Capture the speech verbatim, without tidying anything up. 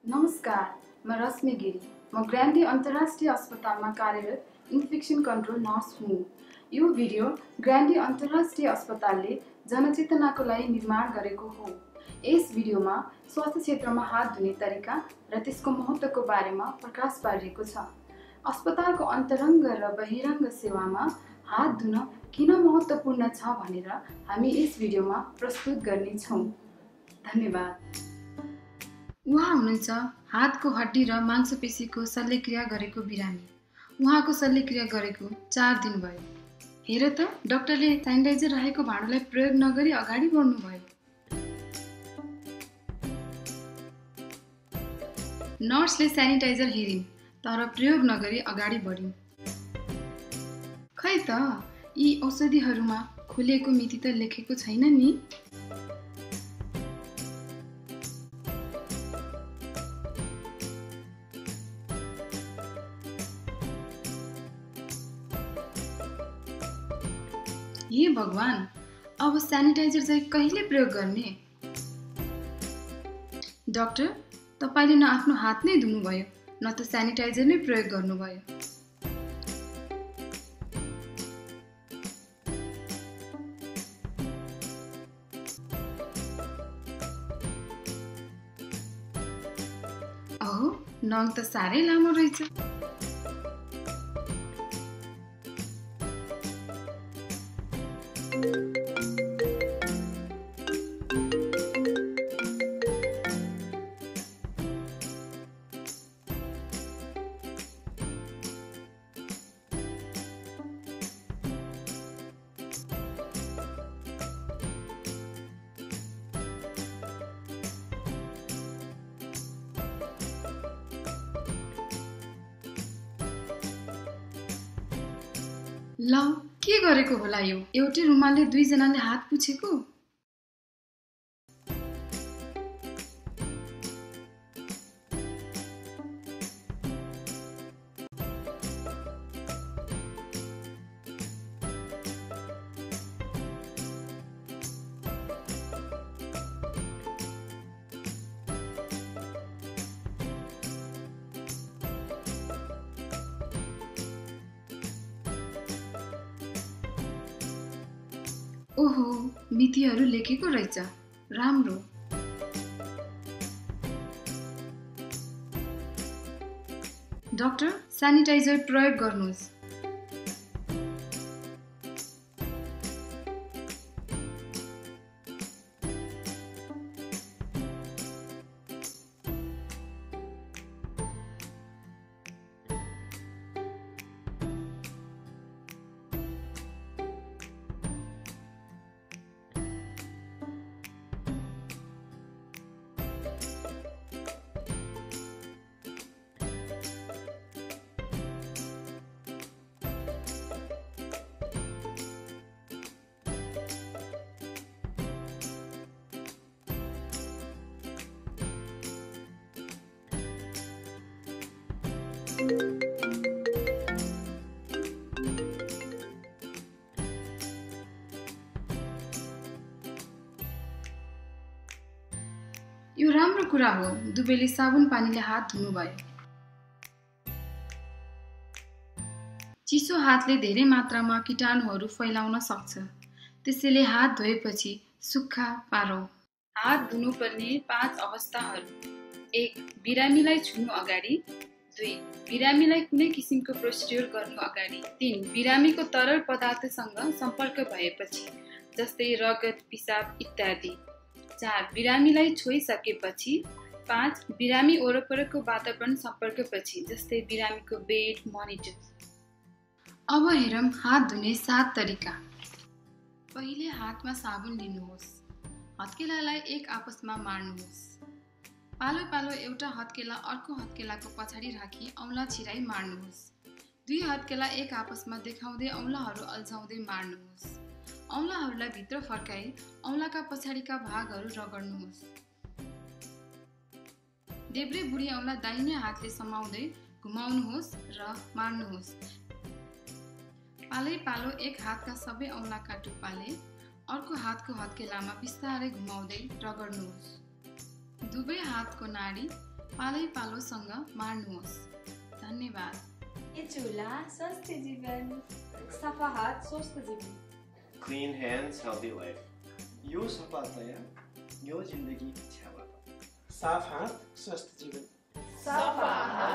नमस्कार, म रश्मि गिरी। म ग्रान्डे अन्तर्राष्ट्रिय अस्पतालमा कार्यरत इन्फेक्सन कन्ट्रोल नर्स हुँ। यो भिडियो ग्रान्डे अन्तर्राष्ट्रिय अस्पतालले जनचेतनाको लागि निर्माण गरेको हो। यस भिडियोमा स्वास्थ्य क्षेत्रमा हात धुने तरिका र त्यसको महत्त्वको बारेमा प्रकाश पारिएको छ। अस्पतालको अन्तरङ्ग र बहिरङ्ग सेवामा हात धुन किन महत्त्वपूर्ण छ भनेर हामी यस भिडियोमा प्रस्तुत गर्नेछौँ। धन्यवाद। उहाँ हुनुहुन्छ हातको हड्डी र मांसपेशीको शल्यक्रिया गरेको बिरामी। उहाँको शल्यक्रिया गरेको चार दिन भयो। हेर त, डाक्टरले सेनिटाइजर रहेको भाँडोलाई प्रयोग नगरी अगाडि बढ्नुभयो। नर्सले सेनिटाइजर हेरिन् तर प्रयोग नगरी अगाडि बढिन्। खै त, यी औषधिहरूमा खोलिएको मिति त लेखेको छैन नि। हे भगवान, अब सेनिटाइजर चाहिँ कहिले प्रयोग गर्ने? डाक्टर, तपाईले न आफ्नो हात नै धुनुभयो न त सेनिटाइजर नै प्रयोग गर्नुभयो। अहो, नङ त साह्रै लामो रहेछ। ल, के गरेको होला यो? एउटै रुमालले दुईजनाले हात पुछेको? ओहो, मितिहरू लेखेको रहेछ। राम्रो। डाक्टर, सेनिटाइजर प्रयोग गर्नुहोस्। यो राम्रो कुरा हो, दुवैले साबुन पानीले हात धुनुभयो। चिसो हातले धेरै मात्रामा कीटाणुहरू फैलाउन सक्छ, त्यसैले हात धोएपछि सुक्खा पारौँ। हात धुनुपर्ने पाँच अवस्थाहरू। एक, बिरामीलाई छुनु अगाडि। दुई, बिरामीलाई कुनै किसिमको प्रोसिड्युर गर्नु अगाडि। तीन, बिरामीको तरल पदार्थसँग सम्पर्क भएपछि, जस्तै रगत, पिसाब इत्यादि। चार, बिरामीलाई छोइसकेपछि। पाँच, बिरामी वरपरको वातावरण सम्पर्कपछि, जस्तै बिरामीको बेड, मोनिटर। अब हेरौँ हात धुने सात तरिका। पहिले हातमा साबुन लिनुहोस्। हत्केलालाई एक आपसमा मार्नुहोस्। पालो पालो एउटा हत्केला अर्को हत्केलाको पछाडि राखी औँला छिराई मार्नुहोस्। दुई हत्केला एक आपसमा देखाउँदै औँलाहरू अल्झाउँदै मार्नुहोस्। औँलाहरूलाई भित्र फर्काई औँलाका पछाडिका भागहरू रगड्नुहोस्। देब्रे बुढी औँला दाहिने हातले समाउँदै घुमाउनुहोस् र मार्नुहोस्। पालै पालो एक हातका सबै औँलाका टुप्पाले अर्को हातको हत्केलामा बिस्तारै घुमाउँदै रगड्नुहोस्। दुवै हातको नाडी पालै पालोसँग मार्नुहोस्। धन्यवाद। ये चूल्हा स्वस्थ जीवन, सफा हात स्वस्थ जीवन। Clean hands, healthy life. यो सफातया यो जिन्दगी इच्छाबाट। साफ हात स्वस्थ जीवन। सफा